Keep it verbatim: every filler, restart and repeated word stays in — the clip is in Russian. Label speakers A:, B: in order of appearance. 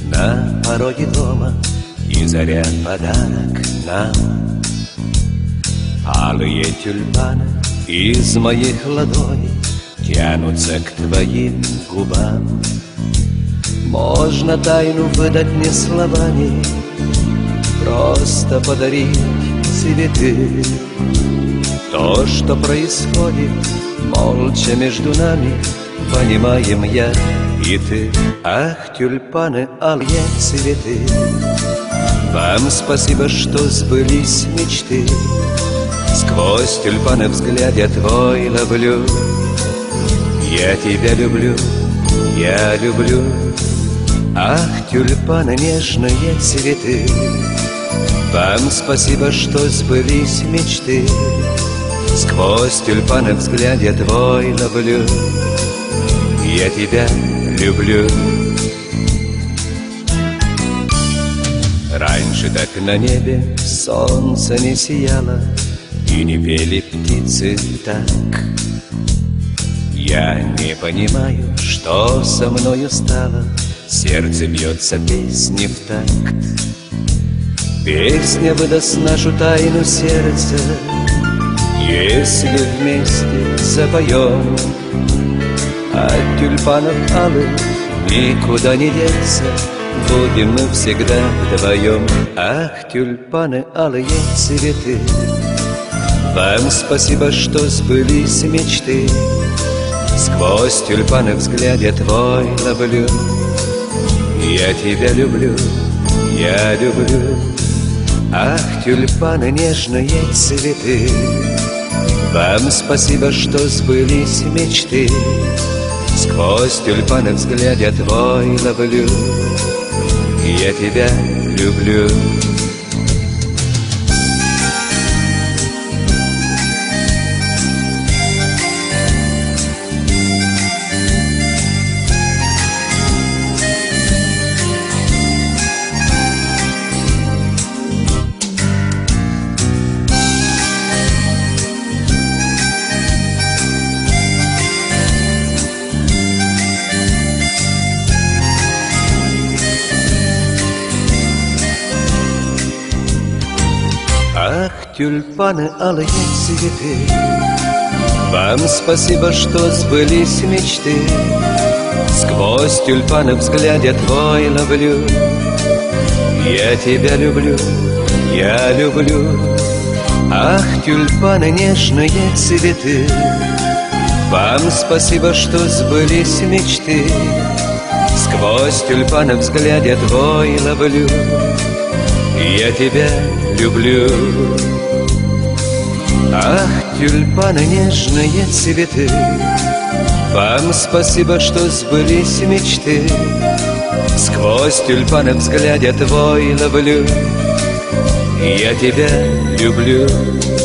A: на пороге дома, и заря подарок нам. Алые тюльпаны из моих ладоней тянутся к твоим губам. Можно тайну выдать не словами, просто подарить цветы. То, что происходит молча между нами, понимаем я и ты. Ах, тюльпаны, алые цветы, вам спасибо, что сбылись мечты. Сквозь тюльпаны взгляд я твой ловлю. Я тебя люблю, я люблю. Ах, тюльпаны, нежные цветы, вам спасибо, что сбылись мечты. Сквозь тюльпаны взгляд я твой ловлю. Я тебя люблю. Раньше так на небе солнце не сияло, и не пели птицы так. Я не понимаю, что со мною стало. Сердце бьется песни в такт. Песня выдаст нашу тайну сердца, если вместе запоем. От тюльпанов алых никуда не деться, будем мы всегда вдвоем. Ах, тюльпаны, алые цветы, вам спасибо, что сбылись мечты. Сквозь тюльпаны взгляд я твой ловлю. Я тебя люблю, я люблю. Ах, тюльпаны, нежные цветы, вам спасибо, что сбылись мечты. Сквозь тюльпаны взгляд я твой ловлю. Я тебя люблю. Ах, тюльпаны, алые цветы, вам спасибо, что сбылись мечты. Сквозь тюльпаны взгляд я твой ловлю. Я тебя люблю, я люблю. Ах, тюльпаны, нежные цветы, вам спасибо, что сбылись мечты. Сквозь тюльпаны взгляд я твой ловлю. Я тебя люблю. Ах, тюльпаны, нежные цветы, вам спасибо, что сбылись мечты. Сквозь тюльпаны взгляд я твой ловлю. Я тебя люблю.